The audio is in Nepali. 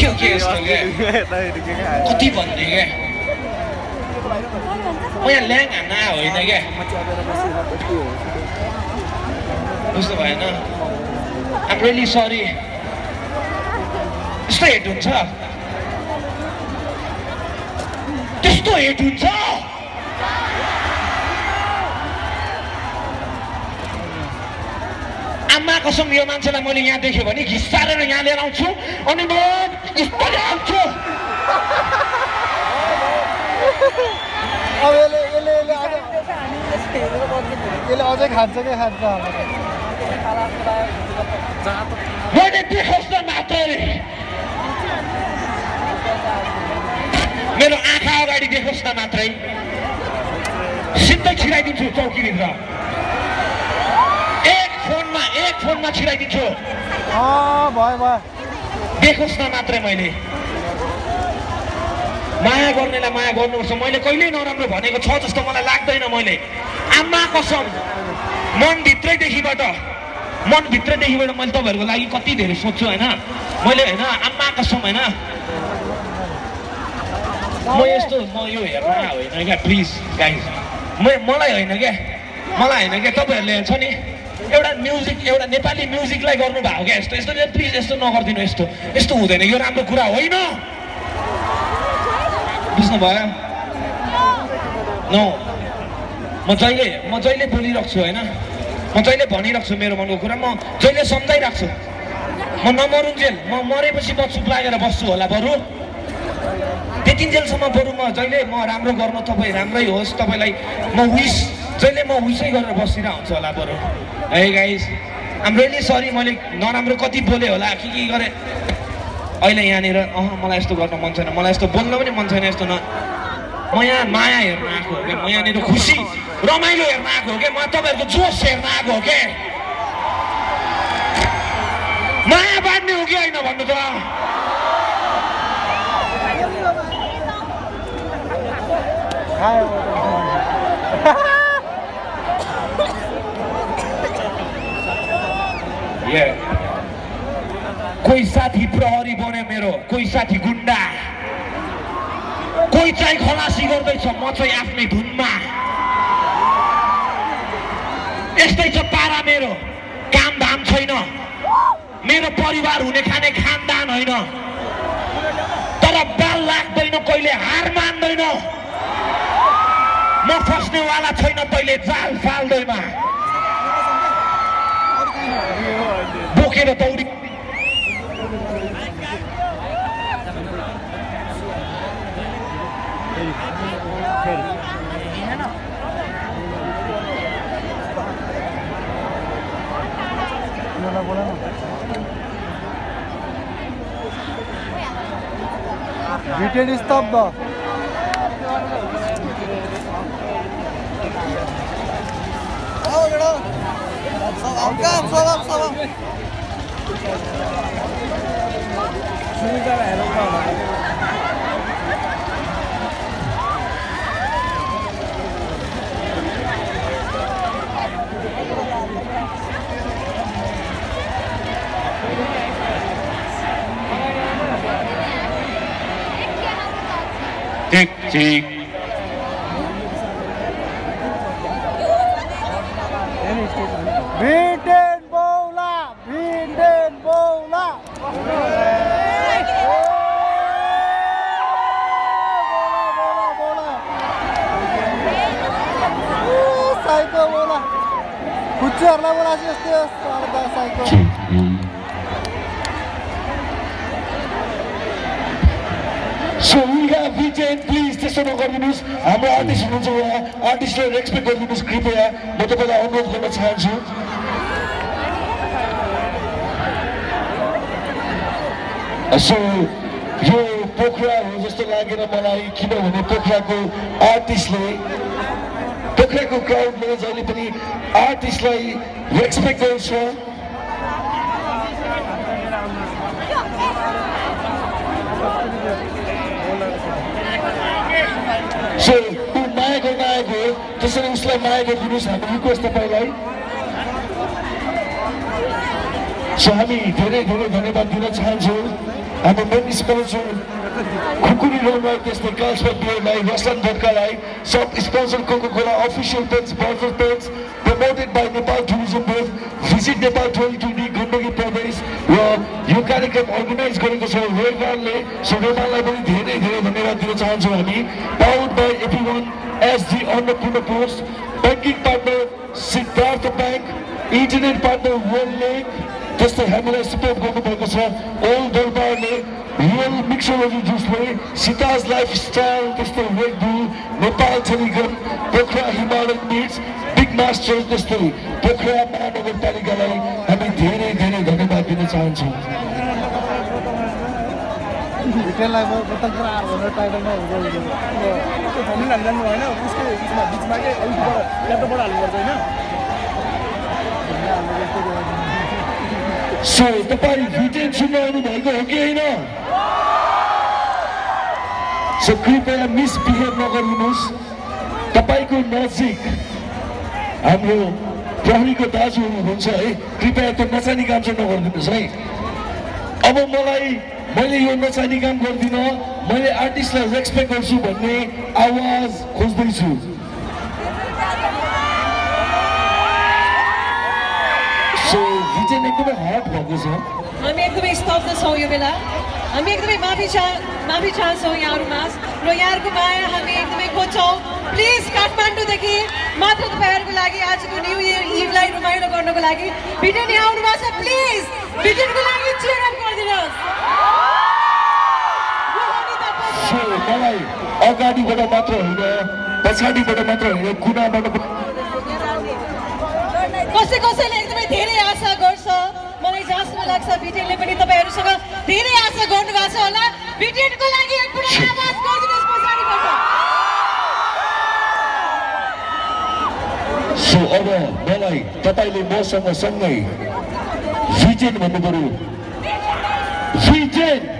हो के यस्तो के कति भन्ने के म यहाँ ल्याङ हान्न होइन क्या बुझ्नु भएन आम रियली सरी त्यस्तो हेट हुन्छ त्यस्तो हेट हुन्छ आमा कसम यो मान्छेलाई मैले यहाँ देखेँ भने घिसारेर यहाँ लिएर आउँछु अनि म यस्तो ल्याउँछु अब यसले अझै खान्छ के खान्छ मैले देखाउँछ मात्रै मेरो आँखा अगाडि देखाउँछ मात्रै सिधै छिराइदिन्छु चौकीभित्र एक फोनमा छिराइदिन्छु भयो देखोस् न मात्रै मैले माया गर्नेलाई माया गर्नुपर्छ मैले कहिल्यै नराम्रो भनेको छ जस्तो मलाई लाग्दैन मैले आमा कसम मनभित्रैदेखिबाट मैले तपाईँहरूको लागि कति धेरै सोध्छु होइन मैले होइन आमा कसम होइन म यो हेर्न होइन क्या प्लिज गाइज मलाई होइन क्या तपाईँहरूले छ नि एउटा नेपाली म्युजिकलाई गर्नु भएको क्या यस्तो प्लिज यस्तो नगरिदिनु यस्तो हुँदैन यो राम्रो कुरा होइन बुझ्नुभयो म जहिले बोलिरहेको छु होइन म जहिले भनिरहेको छु मेरो मनको कुरा म जहिले सम्झाइरहेको छु म नमरुन्जेल म मरेपछि म चुप लागेर बस्छु होला बरु त्यतिन्जेलसम्म बरु म जहिले म राम्रो गर्नु तपाईँ राम्रै होस् तपाईँलाई जहिले म विसै गरेर बसिरहेको हुन्छ होला बरु है गाइस आम रियली सरी मैले नराम्रो कति बोलेँ होला के गरेँ अहिले यहाँनिर मलाई यस्तो गर्न मन छैन मलाई यस्तो बोल्न पनि मन छैन यस्तो म यहाँ माया हेर्न आएको हो क्या म यहाँनिर खुसी रमाइलो हेर्न आएको हो क्या म तपाईँहरूको जोस हेर्न आएको हो क्या माया बाँड्ने हो कि होइन भन्नु त कोही साथी प्रहरी बन्यो मेरो कोही साथी गुन्डा कोही चाहिँ खलासी गर्दैछ म चाहिँ आफ्नै धुनमा यस्तै छ पारा मेरो काम धाम छैन मेरो परिवार हुने खाने खानदान होइन तर बाल लाग्दैन कहिले हार मान्दैन म फस्नेवाला छैन तैँले जाल फाल्दैमा बोकेर दौडी Retail स्तब्ध Tick. Vinden bola. Psycho bola. Kucharla bola जस्तै सर्दा psycho. So we have Vijay, please त्यसो नगरिदिनुस् हाम्रो आर्टिस्ट हुनुहुन्छ उहाँ आर्टिस्टलाई रेस्पेक्ट गरिदिनुस् कृपया म तपाईलाई अनुरोध गर्न चाहन्छु सो यो पोखरा हो जस्तो लागेन मलाई किनभने पोखराको क्राउडले जहिले पनि आर्टिस्टलाई रेस्पेक्ट गर्छ So, माया गर्न आएको हो त्यसरी उसलाई माया गरिदिनुहोस् हाम्रो रिक्वेस्ट तपाईलाई सो हामी धेरै धेरै धन्यवाद दिन चाहन्छौँ हामी मेन स्पोन्सर खुकुरी रोडलाई त्यस्तै कार्ल्सबर्ग बियरलाई रसन भोडकालाई सब sponsor Coca Cola official page burger page promoted by Nepal tourism board visit Nepal 2020 Gandaki Pradesh र यो कार्यक्रम अर्गनाइज गरेको छ रेगानले। सो रेगानलाई पनि धेरै धेरै धन्यवाद दिन चाहन्छौँ हामी। Powered by everyone SD Annapurna post banking partner Siddhartha bank internet partner world link त्यस्तै हामीलाई सपोर्ट गर्नुभएको छ ओल्ड दरबारले रियल मिक्सोलोजी जुसले सिताज लाइफस्टाइल त्यस्तै red bull Nepal telecom Pokhara Himalayan meats big master त्यस्तै पोखरा महानगरपालिकालाई हामी धेरै धेरै धन्यवाद दिन चाहन्छौँ। भिटेनलाई म बोतल पुरा भनेर टाइटलमा हुन्छ हामीले हाल्नु होइन उसको बिचमा के अलिकबाट ल्यापटपबाट हाल्नुपर्छ होइन। सो तपाईँ भिटेन सुन्न आउनु भएको हो कि होइन? सो कृपया मिसबिहेभ नगरिदिनुहोस्। तपाईँको नजिक हाम्रो प्रहरीको दाजुहरू हुनुहुन्छ है, कृपया त्यो नचाहिने काम चाहिँ नगरिदिनुहोस् है। अब मैले यो नचाहिने काम गर्दिनँ, मैले आर्टिस्टलाई रेस्पेक्ट गर्छु भन्ने आवाज खोज्दैछु। सो भिटेन एकदमै हट भएको छ। हामी एकदमै स्तब्ध छौँ यो बेला। हामी एकदमै माफी चाहन्छौँ यहाँहरूमा र यहाँहरूको माया हामी एकदमै खोज्छौँ। प्लिज काठमाडौँदेखि मात्र तपाईँहरूको लागि आजको न्यू इयर इभलाई रमाइलो गर्नको लागि भिटेन यहाँ आउनु भएको छ। प्लिज भिटेनको लागि चियर अप गरिदिनुहोस्। सो मलाई अगाडिबाट मात्र होइन पछाडिबाट मात्र होइन कुनाबाट कसैले एकदमै धेरै आशा गर्छ। मलाई जहाँसम्म लाग्छ भिटेनले पनि तपाईँहरूसँग धेरै आशा गर्नुभएको छ होला। भिटेनको लागि एकपल्ट आवाज गरिदिनुहोस् पछाडिबाट। सो अब मलाई तपाईँले मसँग सँगै भिटेन भन्नु पर्यो। भिटेन